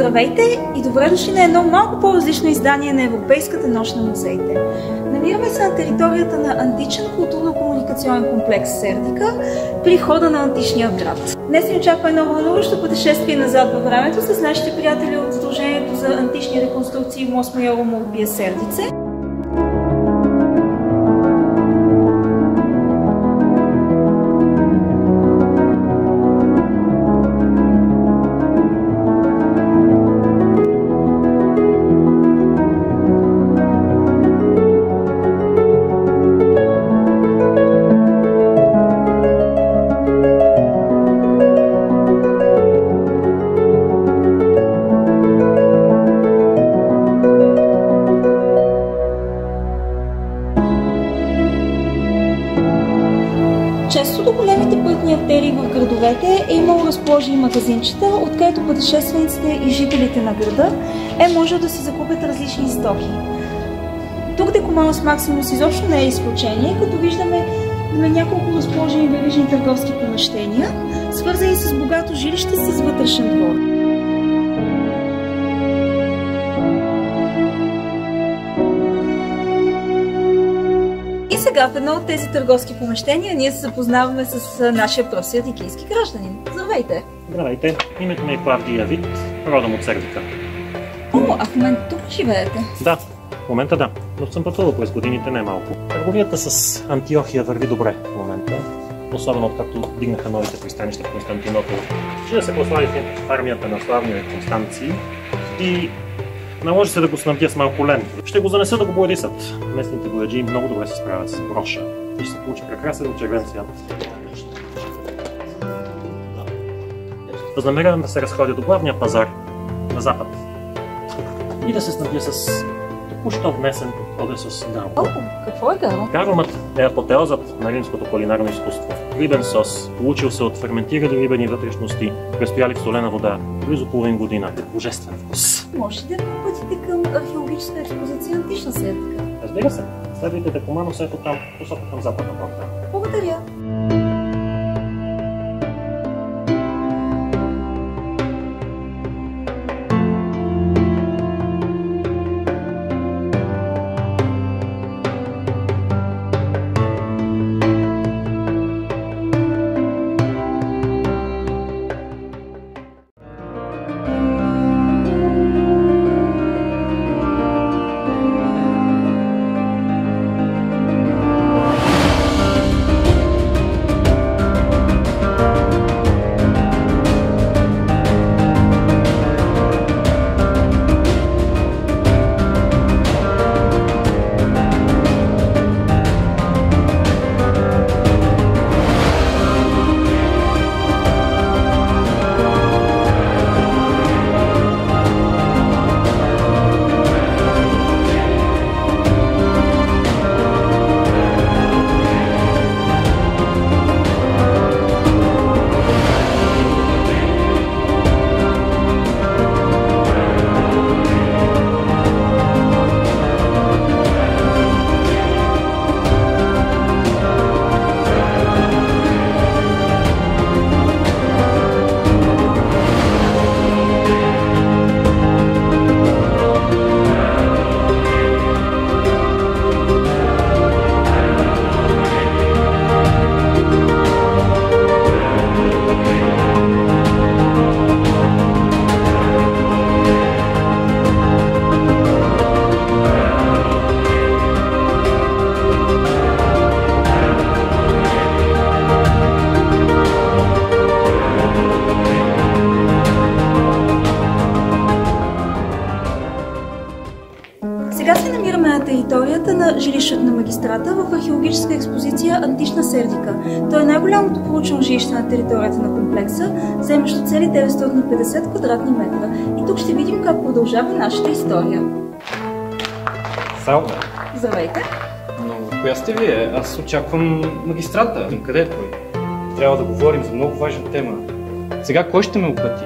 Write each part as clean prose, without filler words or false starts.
Здравейте и добре дошли на едно малко по-различно издание на Европейската нощ на музеите. Намираме се на територията на античен културно-комуникационен комплекс Сердика при входа на античния град. Днес ни очаква едно вълнуващо пътешествие назад във времето с нашите приятели от Сдружението за антични реконструкции Мост Майорум Урбия Сердице. Често до големите пътни артерии в градовете е имало разположени магазинчета, откъдето пътешествениците и жителите на града можел да си закупят различни стоки. Тук Декуманус Максимус изобщо не е изключение, като виждаме няколко разположени верижни търговски помещения, свързани с богато жилище с вътрешен двор. И сега в едно от тези търговски помещения ние се запознаваме с нашия прост сердикийски гражданин. Здравейте! Здравейте! Името ми е Клавдия Вит, родом от Сердика. О, а в момента тук живеете? Да, в момента да, но съм пътувал през годините не малко. Търговията с Антиохия върви добре в момента, особено откакто дигнаха новите пристанища в Константинопол. Ще да се прослави в армията на славния Констанций и наложи се да го снабдя с малко лен. Ще го занеса да го боядисат. Местните бояджи много добре се справят с броша и ще се получи прекрасен червен цвят. Възнамерявам да се разходя до главния пазар на запад и да се снабдя с току-що внесен Одесос гаро. О, какво е гаро? Гаромът е апотеозът на римското кулинарно изкуство. Рибен сос, получил се от ферментирали рибени вътрешности, престояли в солена вода близо половин година. Божествен вкус. Може ли да пътите към археологическа експозиция антична Сердика? Разбира се, следвайте Декуманус ето там, посока към западна порта. Благодаря! Сега се намираме на територията на жилището на магистрата в археологическа експозиция Антична Сердика. То е най-голямото проучено жилище на територията на комплекса, заемащо цели 950 квадратни метра. И тук ще видим как продължава нашата история. Салва! Здравейте! Но коя сте вие? Аз очаквам магистрата. Къде е той? Трябва да говорим за много важна тема. Сега кой ще ме оплати?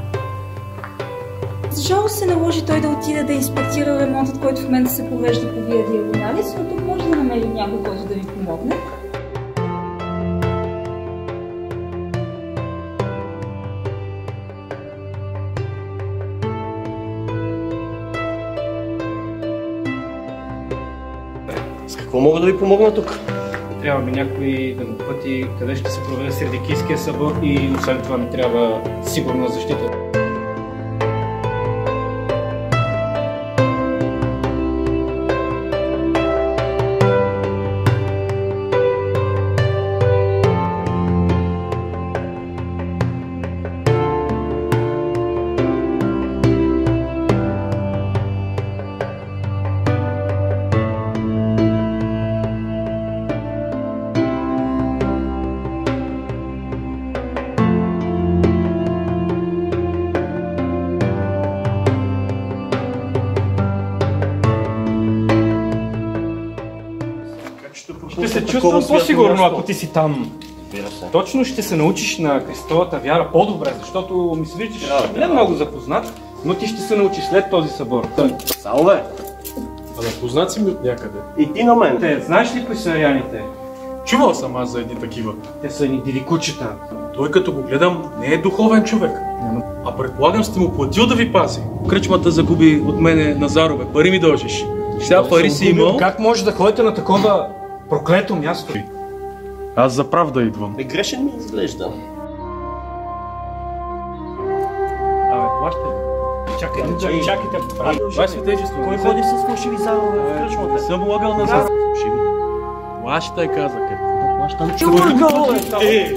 За жалост се наложи той да отиде да инспектира ремонтът, който в момента се провежда по Вия Диагоналис, но тук може да намерим някой, който да ви помогне. какво мога да ви помогна тук? Трябва ми някой да го пъти къде ще се проведе Сердикийския събор и освен това ми трябва сигурна защита. Ще се чувствам по-сигурно, ако ти си там. Точно ще се научиш на Христовата вяра по-добре, защото ми се виждаш не много запознат, но ти ще се научиш след този събор. Само бе! Абе, познат си ми от някъде. И ти на мен. Те, знаеш ли кои са аряните? Чувал съм аз за едни такива. Те са ни диви кучета. Той като го гледам не е духовен човек. А предполагам сте му платил да ви пази. Кръчмата загуби от мене Назарове. Пари ми дължиш. Сега пари си имал. Как може да ходите на такова проклето място? Аз за правда идвам. Грешен ми изглежда. Абе, плащай. Чакайте. Това е свидетелство. Кой ходи с фалшиви зарове в кръчмата? Не съм лагал назад. Фалшиви. Плащай, казах. Да плащам. Чургал е!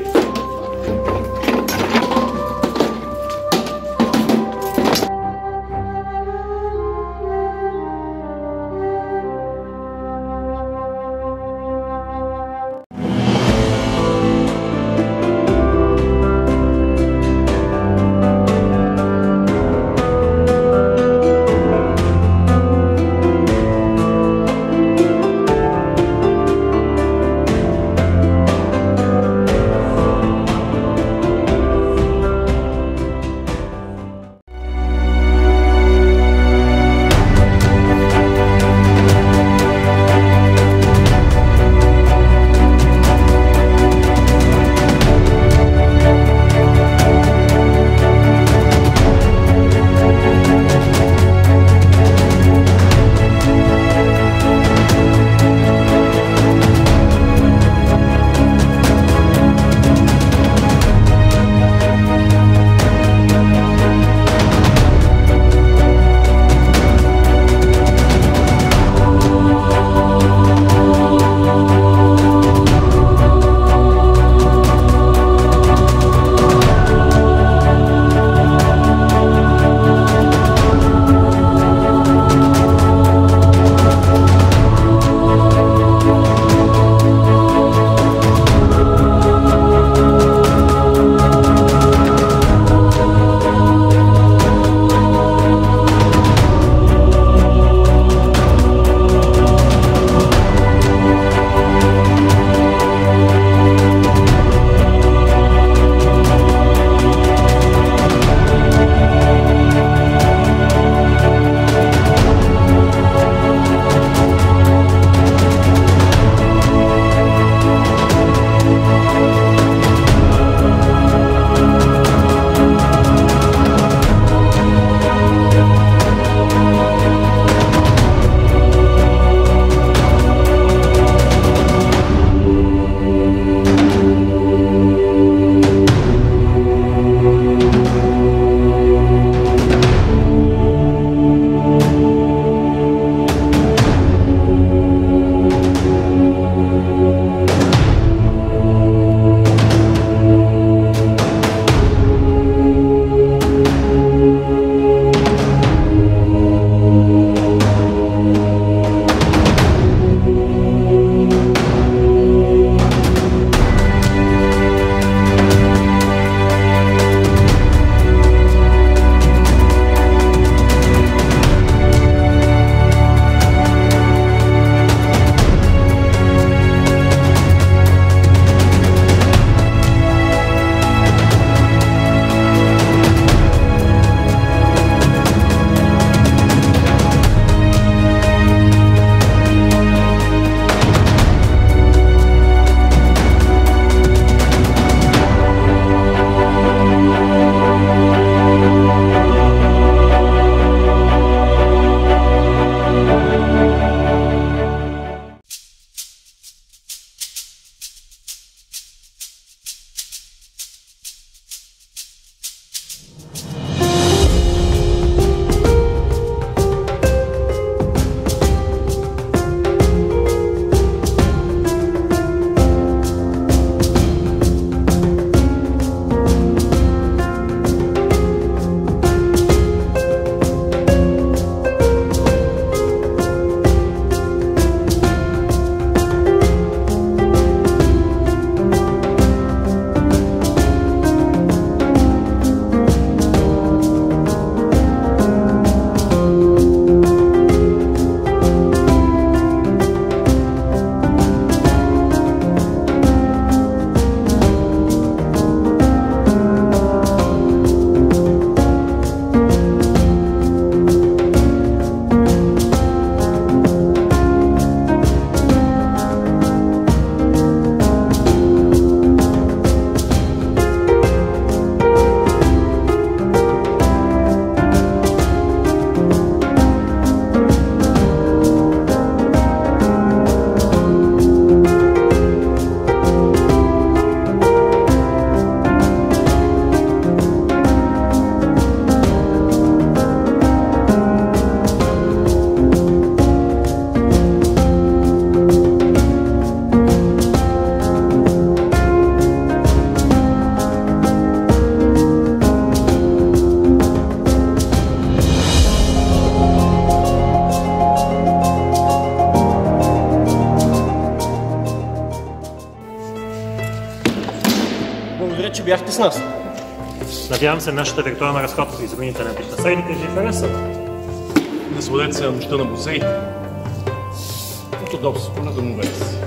бяхте с нас. Надявам се нашата виртуална разходка из руините на Пищасейдите ви хареса. Насладете се на нощта на музеите. От удобството на домовете си.